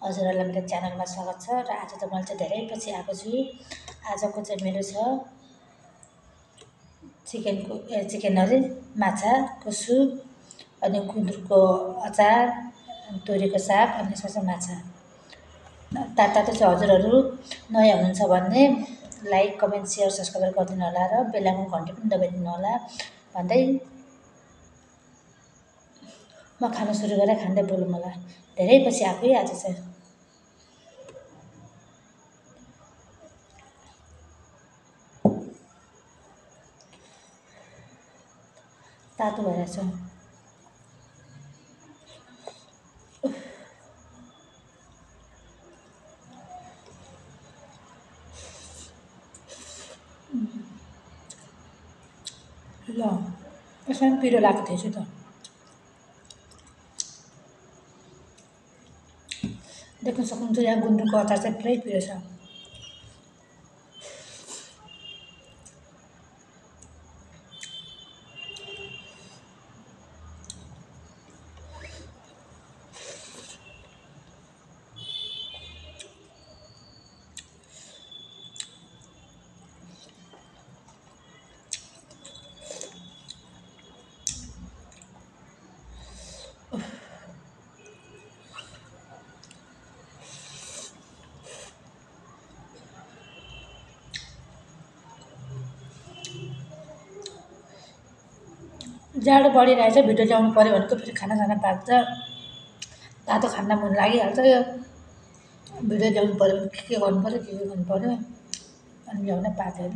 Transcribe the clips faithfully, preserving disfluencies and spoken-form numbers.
हजुरहरूलाई मेरो च्यानलमा स्वागत छ र आज त मैले चाहिँ धेरै पछि आएको छु। आजको चाहिँ मेरो छ चिकनको ए चिकन अरे माछाको सुप, अनि गुन्द्रुकको अचार, तोरीको साग, अनि ससा माछा। तातो तातो छ। हजुरहरू नयाँ हुनुहुन्छ भने लाइक कमेन्ट सेयर सब्सक्राइब गरिदिनु होला र बेलको घन्टी पनि दबाइदिनु होला भन्दै म खाना सुरु गरेर खाँदै बोलौँ होला। धेरै पछि आएको है आज चाहिँ। तातो भइरहेछ। ल यसमा पनि पिरो लगाएको थिएछु त। देख्न सक्नुहुन्छ यहाँ गुन्द्रुकको अचार चाहिँ पुरै पिरो छ। जाडो बढिरहेछ, भिडियो ल्याउनु पऱ्यो भनेको फेरि खाना खाना पाक्छ, तातो खाना मन लागिहाल्छ। भिडियो ल्याउनु पऱ्यो भने के के गर्नु पऱ्यो के के गर्नु पऱ्यो अनि ल्याउन पाकेन।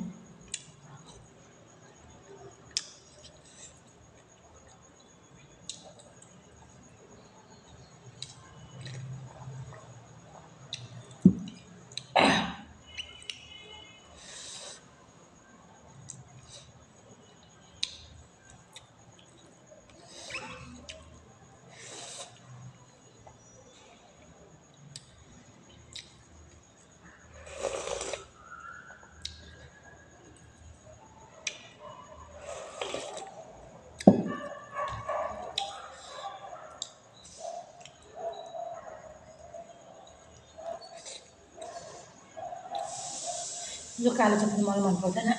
यो कालो चटनी मलाई मन पर्दैन।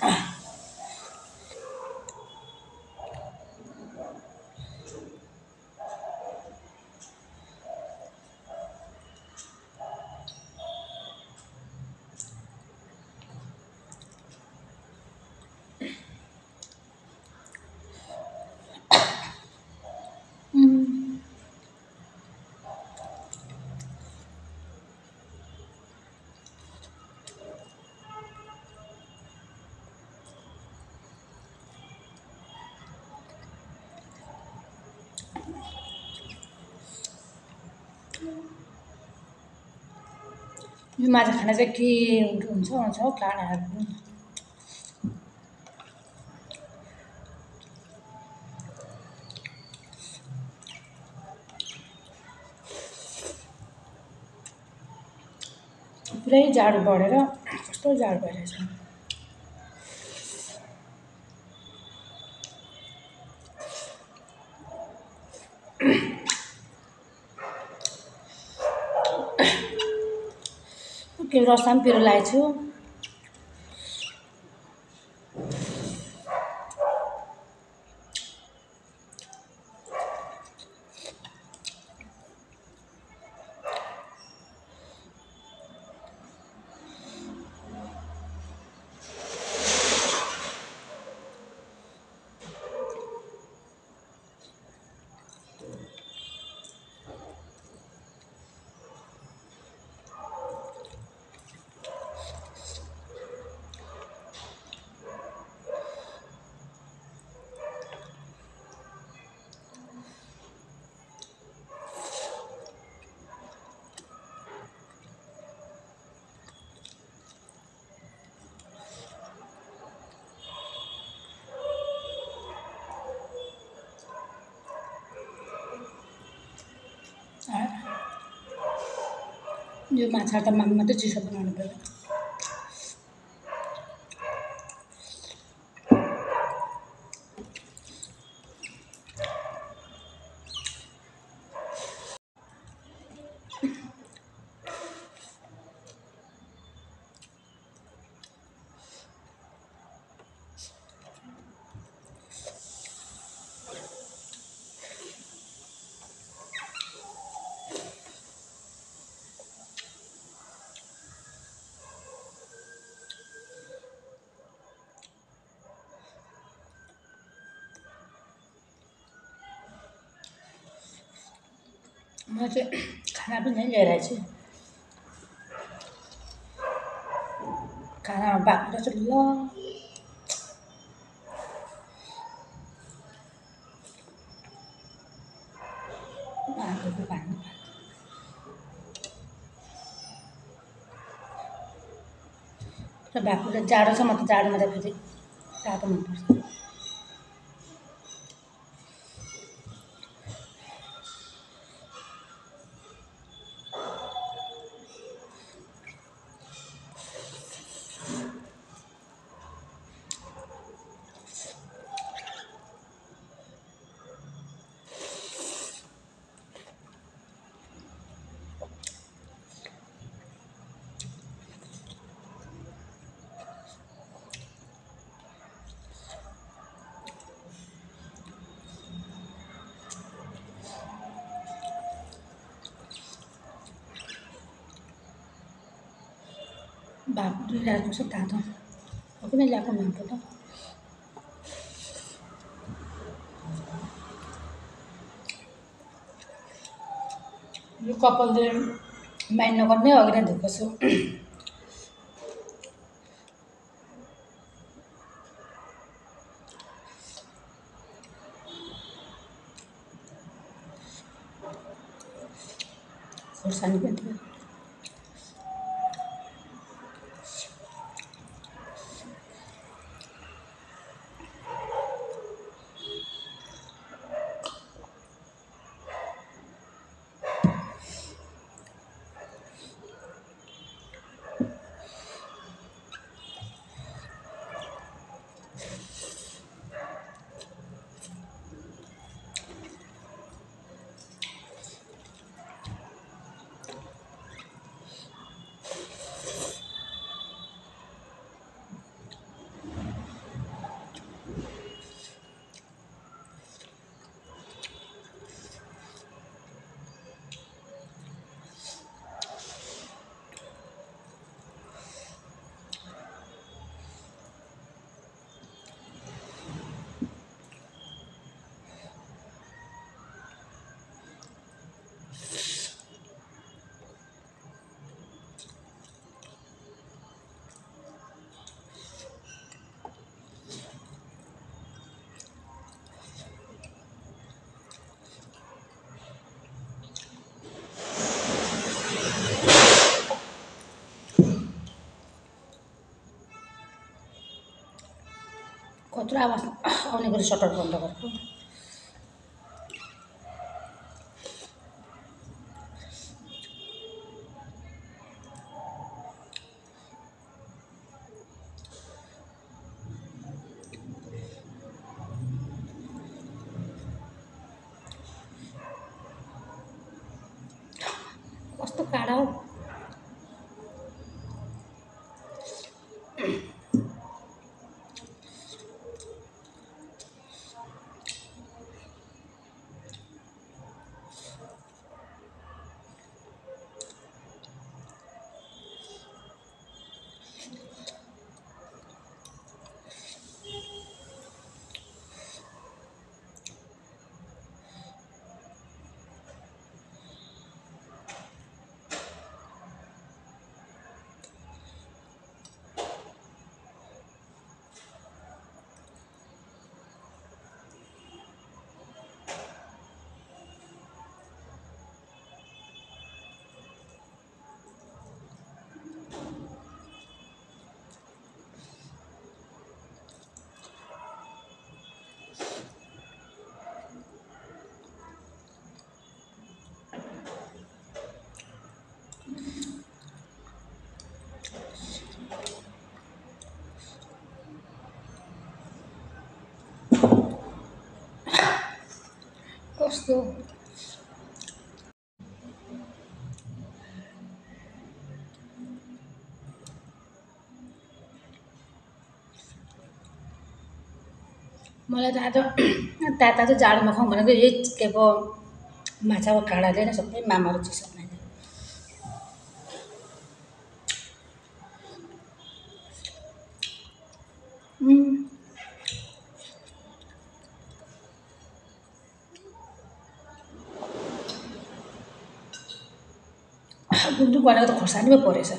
यो माछा खाना चाहिँ के हुन्छ हुन्छ हौ काँडाहरू। पुरै जाडो बढेर कस्तो जाडो भइरहेछ। के रसमा पनि पिरो लगाएको छु। यो माछा त माम मात्रै चिसो बनाउनु पर्यो। म चाहिँ खाना पनि यहीँ लिएर आएछु। खानामा बाक्लो चाहिँ ल आगोको पानी र बाक्लो जाडो छ। म त जाडोमा त फेरि तातो मनपर्छ। बाक्लो ल्याएको छ तातो। किन ल्याएको मन पर्छ। यो कपालले माइन्ड नगर्ने अघि नै धोएको छु। खोर्सानी पनि थियो। कत्रो आवाज आउने गरी सटर बन्द गरेको। कस्तो काडा हो। कस्तो मलाई त आज ताता चाहिँ जाडोमा खाउँ भनेको यही के पो माछाको काँडाले नै सबै मामाहरू चिसो बनाइदियो। गुन्द्रुक भनेको त खोर्सानीमै परेछ।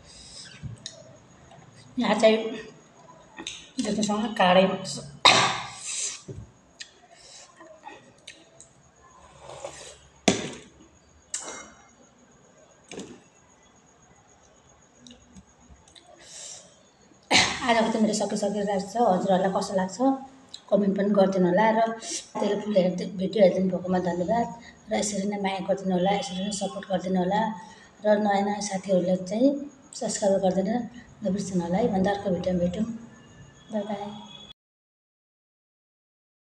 यहाँ चाहिँ जतिसँग काँडै भन्छ। आजको त मेरो सकिसकिरहेको छ। हजुरहरूलाई कस्तो लाग्छ कमेन्ट पनि गरिदिनु होला र त्यसले फुल हेर्दै भिडियो हेरिदिनु भएकोमा धन्यवाद र यसरी नै माया गरिदिनु होला, यसरी नै सपोर्ट गरिदिनु होला र नयाँ नयाँ साथीहरूले चाहिँ सब्सक्राइब गरिदिनु नबिर्सनु होला है। भन्दा अर्को भिडियोमा भेटौँ। Bye by.